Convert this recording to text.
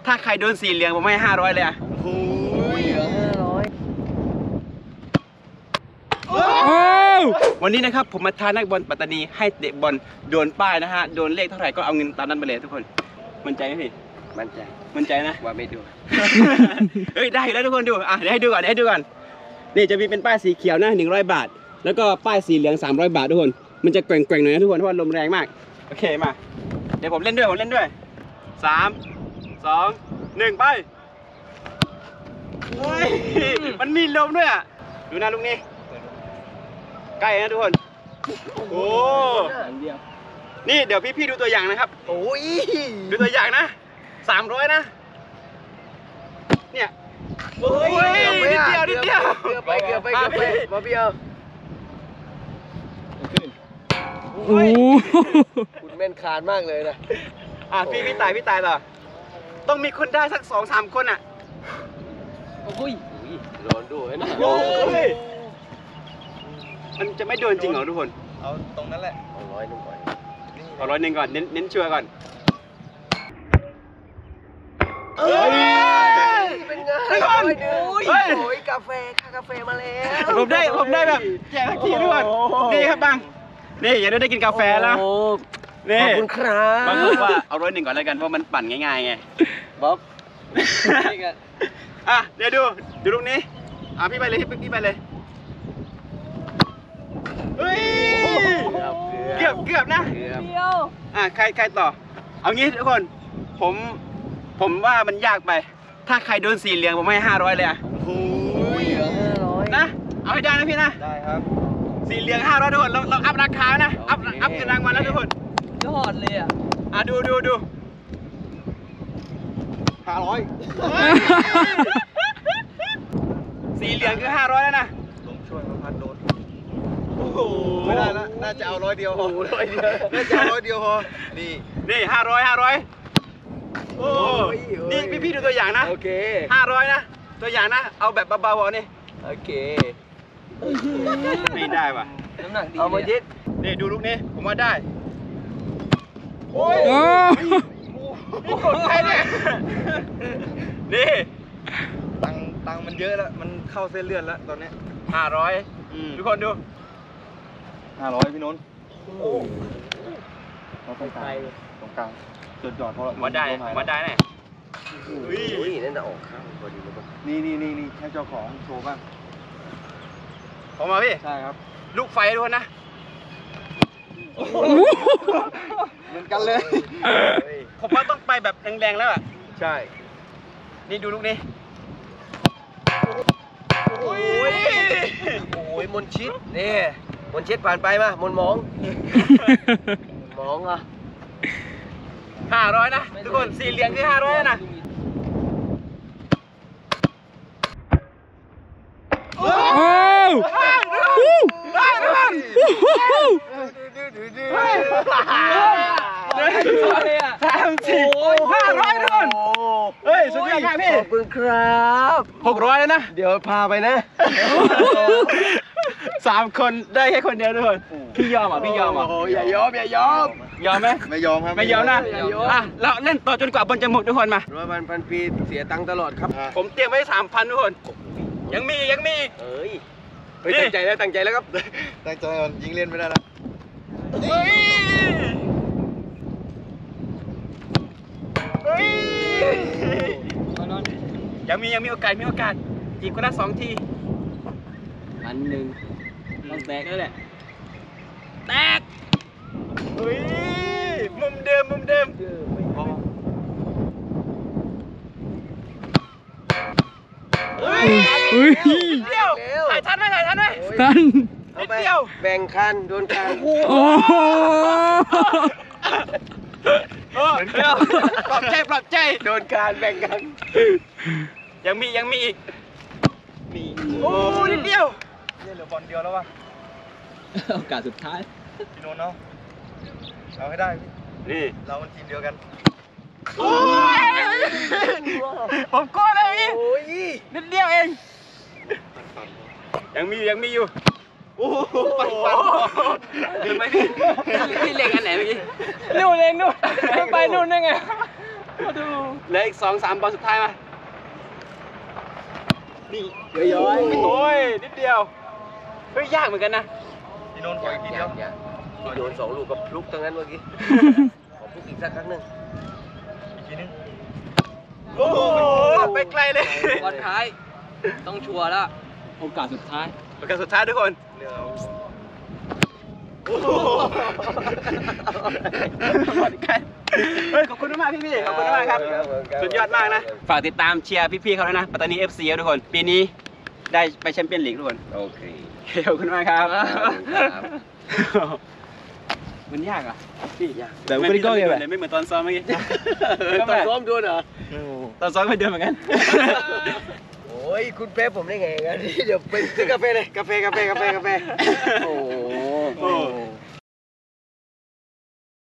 ถ้าใครโดนสีเหลืองผมให้500เลยอ่ะโอ้ยวันนี้นะครับผมมาท้านักบอลปัตตานีให้เตะบอลโดนป้ายนะฮะโดนเลขเท่าไหร่ก็เอาเงินตามนั้นไปเลยทุกคนมั่นใจไหมพี่มั่นใจนะว่าไม่ดูเฮ้ยได้แล้วทุกคนดูอ่ะเดี๋ยวให้ดูก่อนนี่จะมีเป็นป้ายสีเขียวนะ100 บาทแล้วก็ป้ายสีเหลือง300 บาททุกคนมันจะแกว่งๆหน่อยนะทุกคนเพราะว่าลมแรงมากโอเคมาเดี๋ยวผมเล่นด้วย3 2 1ไปโอ้ยมันมีลมด้วยอ่ะดูนะลูกนี้ใกล้นะทุกคนโอ้นี่เดี๋ยวพี่ดูตัวอย่างนะครับโอ้ยดูตัวอย่างนะ300นะเนี่ยโอ้ยนิดเดียวเกือบไปมาเบี้ยวโอ้คุณแม่นคานมากเลยนะพี่ตายต่อต้องมีคนได้สัก2-3 คนอ่ะโอ้ยร้อนด้วยนะมันจะไม่โดนจริงเหรอทุกคนเอาตรงนั้นแหละเอา100 ก่อนเอา100ก่อนเน้นชัวร์ก่อนเป็นไงโอ้ยกาแฟมาแล้วผมได้แบบแจกทีทุกคนนี่ครับบังนี่อย่าได้กินกาแฟแล้วขอบคุณครับบังบอกว่าเอา100ก่อนแล้วกันเพราะมันปั่นง่ายๆไงบ๊อบเดี๋ยวดูลูกนี้พี่ไปเลยพี่ไปเลยเฮ้ยเกือบนะใครต่อเอางี้ทุกคนผมว่ามันยากไปถ้าใครโดนสีเหลืองผมให้500เลยอ่ะโอ้ย500 นะเอาให้ได้นะพี่นะได้ครับสีเหลือง500ทุกคนเราอัพราคานะอัพเงินรางวัลแล้วทุกคนยอดเลยอ่ะดู 500 สีเหลืองคือ500แล้วนะลงช่วยพัดโดนโอ้โหไม่ได้แล้วน่าจะเอา100 เดียวพอน่าจะเอา100 เดียวพอนี่500โอ้นี่พี่ดูตัวอย่างนะโอเค 500นะตัวอย่างนะเอาแบบเบาๆพอนี่โอเคไม่ได้ว่ะน้ำหนักดีเอามายิดนี่ดูลูกนี้ผมว่าได้โอ้ยนี่กดใครเนี่ยนี่ตังมันเยอะแล้วมันเข้าเส้นเลือดแล้วตอนนี้ 500ทุกคนดู 500พี่นนท์เราตรงกลางจุดจอดเพราะมาได้แน่อุ้ยนั่นจะออกข้างพอดีเลยป่ะนี่ให้เจ้าของโชว์บ้างผมมาพี่ใช่ครับลูกไฟด้วยนะเหมือนกันเลยผมว่าต้องไปแบบแรงๆแล้วอ่ะใช่นี่ดูลูกนี้โอ้ยมนชิดนี่มนชิดผ่านไปมามนมองอ่ะ 500นะทุกคนสีเหลืองคือ500นะ500ทุกคนเฮ้ยสุดยอดครับพี่ขอบคุณครับ 600แล้วนะเดี๋ยวพาไปนะ 3 คนได้แค่คนเดียวทุกคนพี่ยอมอ่ะโอ้ยอย่ายอมยอมไหมไม่ยอมครับไม่ยอมนะเราเล่นต่อจนกว่าบอลจะหมดทุกคนมา 100 พันปีเสียตังค์ตลอดครับผมเตรียมไว้ 3,000ทุกคนยังมีเอ้ยตั้งใจแล้วครับตั้งใจก่อนยิงเล่นไม่ได้แล้วยังมีโอกาสอีกคนละ2 ที 1ต้องแตกแล้วแหละแตกมุมเดิมเดียวถ่ายทันไหมทันนิดเดียวแบ่งคันโดนคันปลอบใจโดนการแบ่งกันยังมีอีกโอ้นิดเดียวเนี่ยเหลือบอลเดียวแล้ววะโอกาสสุดท้ายพี่นนท์เนาะเอาให้ได้นี่เรามันทีมเดียวกันผมกลัวเลยพี่นิดเดียวเองยังมีอยู่โอ้โหปั่นเห็นไหมพี่เล็งอันไหนเมื่อกี้นู่นเล็งนู่นไปนู่นได้ไงเหลืออีก2-3 บอลสุดท้ายมานี่ย้อยๆโอ้ยนิดเดียวเฮ้ยยากเหมือนกันนะพี่นนท์ขออีกทีเดียวพี่โดน2 ลูกกับพลุกทั้งนั้นเมื่อกี้ ขอพลุกอีกสักครั้งหนึ่งอีกทีนึงโอ้โหไปไกลเลยบอลท้าย ต้องชัวร์แล้ว โอกาสสุดท้ายโอกาสสุดท้ายทุกคนเดี๋ยวโอ้โหหมดกันเฮ้ยขอบคุณมากพี่ๆขอบคุณมากครับ สุดยอดมากนะ ฝากติดตามเชียร์พี่ๆเขาด้วยนะ ปัตตานี FC ครับทุกคน ปีนี้ได้ไปแชมเปี้ยนลีกทุกคนโอเคขอบคุณมากครับครับมันยากอ่ะพี่ยากแต่ไม่ได้ก็เลยไม่เหมือนตอนซ้อมเมื่อกี้ตอนซ้อมด้วยเหรอตอนซ้อมไม่เดินเหมือนกันโอ้ยคุณเป๊ปผมได้ไงกันนี่เดี๋ยวไปซื้อกาแฟเลย กาแฟโอ้โห